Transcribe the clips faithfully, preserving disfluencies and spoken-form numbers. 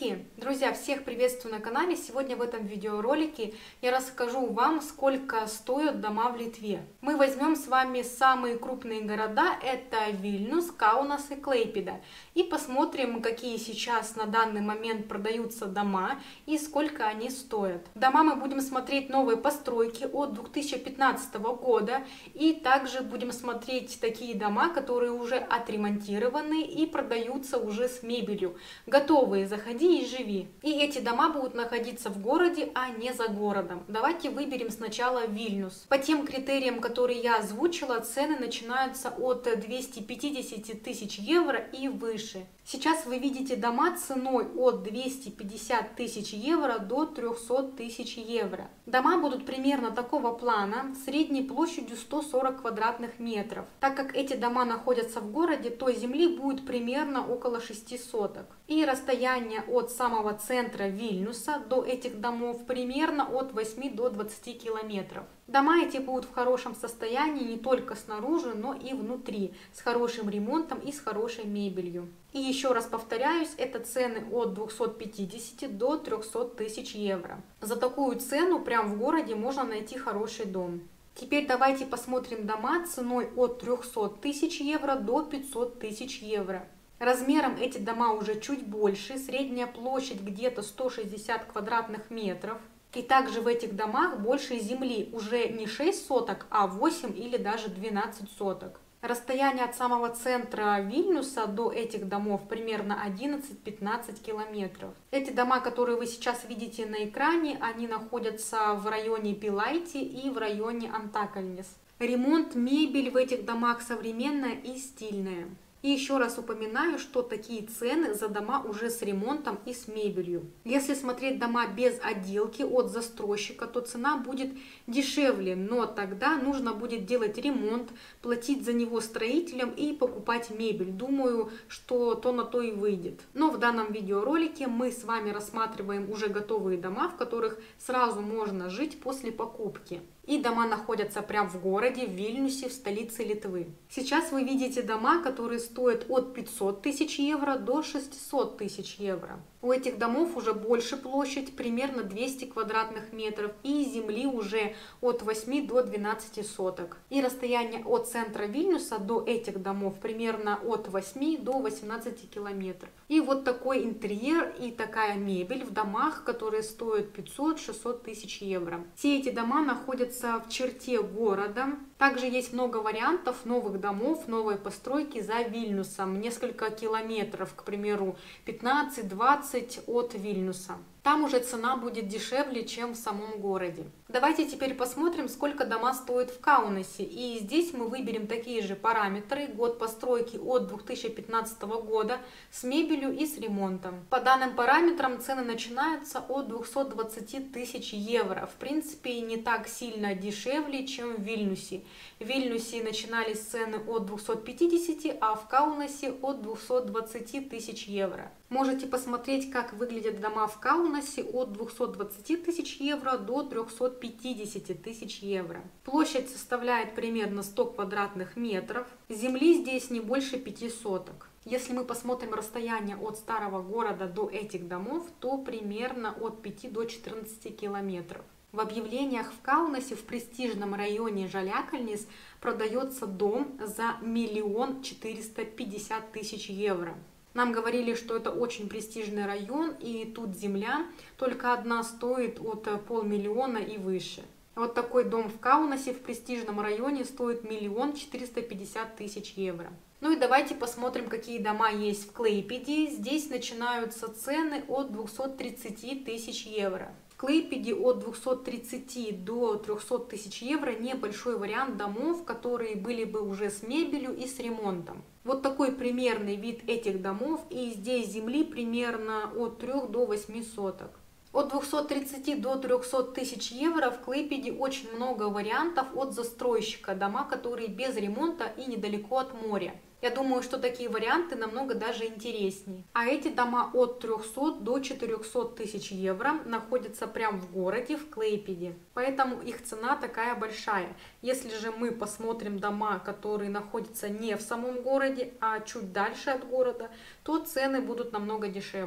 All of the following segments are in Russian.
Приветики! Друзья, всех приветствую на канале. Сегодня в этом видеоролике я расскажу вам, сколько стоят дома в Литве. Мы возьмем с вами самые крупные города, это Вильнюс, Каунас и Клайпеда. И посмотрим, какие сейчас на данный момент продаются дома и сколько они стоят. Дома мы будем смотреть новые постройки от две тысячи пятнадцатого года. И также будем смотреть такие дома, которые уже отремонтированы и продаются уже с мебелью. Готовые, заходи и живи. И эти дома будут находиться в городе, а не за городом. Давайте выберем сначала Вильнюс. По тем критериям, которые я озвучила, цены начинаются от двухсот пятидесяти тысяч евро и выше. Сейчас вы видите дома ценой от двухсот пятидесяти тысяч евро до трёхсот тысяч евро. Дома будут примерно такого плана, средней площадью сто сорок квадратных метров. Так как эти дома находятся в городе, то земли будет примерно около шести соток. И расстояние от самого центра Вильнюса до этих домов примерно от восьми до двадцати километров. Дома эти будут в хорошем состоянии не только снаружи, но и внутри, с хорошим ремонтом и с хорошей мебелью. И еще раз повторяюсь, это цены от двухсот пятидесяти до трёхсот тысяч евро. За такую цену прямо в городе можно найти хороший дом. Теперь давайте посмотрим дома ценой от трёхсот тысяч евро до пятисот тысяч евро. Размером эти дома уже чуть больше, средняя площадь где-то сто шестьдесят квадратных метров. И также в этих домах больше земли, уже не шесть соток, а восемь или даже двенадцать соток. Расстояние от самого центра Вильнюса до этих домов примерно одиннадцать-пятнадцать километров. Эти дома, которые вы сейчас видите на экране, они находятся в районе Пилайти и в районе Антакальнис. Ремонт, мебель в этих домах современная и стильная. И еще раз упоминаю, что такие цены за дома уже с ремонтом и с мебелью. Если смотреть дома без отделки от застройщика, то цена будет дешевле, но тогда нужно будет делать ремонт, платить за него строителям и покупать мебель. Думаю, что то на то и выйдет. Но в данном видеоролике мы с вами рассматриваем уже готовые дома, в которых сразу можно жить после покупки. И дома находятся прямо в городе, в Вильнюсе, в столице Литвы. Сейчас вы видите дома, которые стоят от пятисот тысяч евро до шестисот тысяч евро. У этих домов уже больше площадь, примерно двести квадратных метров, и земли уже от восьми до двенадцати соток. И расстояние от центра Вильнюса до этих домов примерно от восьми до восемнадцати километров. И вот такой интерьер и такая мебель в домах, которые стоят пятьсот-шестьсот тысяч евро. Все эти дома находятся в черте города. Также есть много вариантов новых домов, новой постройки за Вильнюсом. Несколько километров, к примеру, пятнадцать-двадцать от Вильнюса. Там уже цена будет дешевле, чем в самом городе. Давайте теперь посмотрим, сколько дома стоят в Каунасе. И здесь мы выберем такие же параметры. Год постройки от две тысячи пятнадцатого года с мебелью и с ремонтом. По данным параметрам цены начинаются от двухсот двадцати тысяч евро. В принципе, не так сильно дешевле, чем в Вильнюсе. В Вильнюсе начинались цены от двухсот пятидесяти, а в Каунасе от двухсот двадцати тысяч евро. Можете посмотреть, как выглядят дома в Каунасе от двухсот двадцати тысяч евро до трёхсот пятидесяти тысяч евро. Площадь составляет примерно сто квадратных метров. Земли здесь не больше пяти соток. Если мы посмотрим расстояние от старого города до этих домов, то примерно от пяти до четырнадцати километров. В объявлениях в Каунасе в престижном районе Жалякальнис продается дом за миллион четыреста пятьдесят тысяч евро. Нам говорили, что это очень престижный район, и тут земля только одна стоит от полмиллиона и выше. Вот такой дом в Каунасе в престижном районе стоит миллион четыреста пятьдесят тысяч евро. Ну и давайте посмотрим, какие дома есть в Клайпеде. Здесь начинаются цены от двухсот тридцати тысяч евро. В Клайпеде от двухсот тридцати до трёхсот тысяч евро небольшой вариант домов, которые были бы уже с мебелью и с ремонтом. Вот такой примерный вид этих домов, и здесь земли примерно от трёх до восьми соток. От двухсот тридцати до трёхсот тысяч евро в Клайпеде очень много вариантов от застройщика, дома, которые без ремонта и недалеко от моря. Я думаю, что такие варианты намного даже интереснее. А эти дома от трёхсот до четырёхсот тысяч евро находятся прямо в городе, в Клайпеде. Поэтому их цена такая большая. Если же мы посмотрим дома, которые находятся не в самом городе, а чуть дальше от города, то цены будут намного дешевле.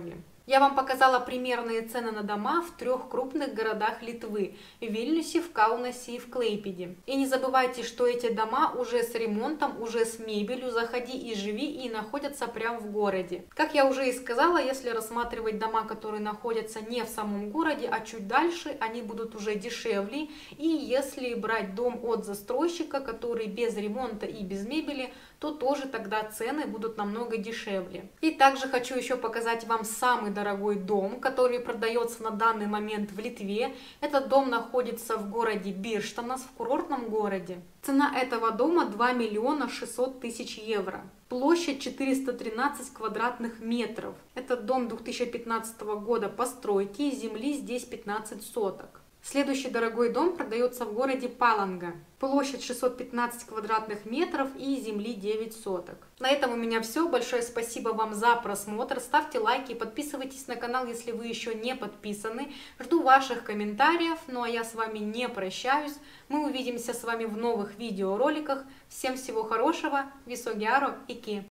Я вам показала примерные цены на дома в трех крупных городах Литвы – в Вильнюсе, в Каунасе и в Клейпеде. И не забывайте, что эти дома уже с ремонтом, уже с мебелью, заходи и живи, и находятся прямо в городе. Как я уже и сказала, если рассматривать дома, которые находятся не в самом городе, а чуть дальше, они будут уже дешевле. И если брать дом от застройщика, который без ремонта и без мебели, то тоже тогда цены будут намного дешевле. И также хочу еще показать вам самый дорогой дом, который продается на данный момент в Литве. Этот дом находится в городе Бирштанас, в курортном городе. Цена этого дома два миллиона шестьсот тысяч евро. Площадь четыреста тринадцать квадратных метров. Этот дом две тысячи пятнадцатого года постройки, земли здесь пятнадцать соток. Следующий дорогой дом продается в городе Паланга. Площадь шестьсот пятнадцать квадратных метров и земли девять соток. На этом у меня все. Большое спасибо вам за просмотр. Ставьте лайки, подписывайтесь на канал, если вы еще не подписаны. Жду ваших комментариев. Ну а я с вами не прощаюсь. Мы увидимся с вами в новых видеороликах. Всем всего хорошего. Висогиаро Ики.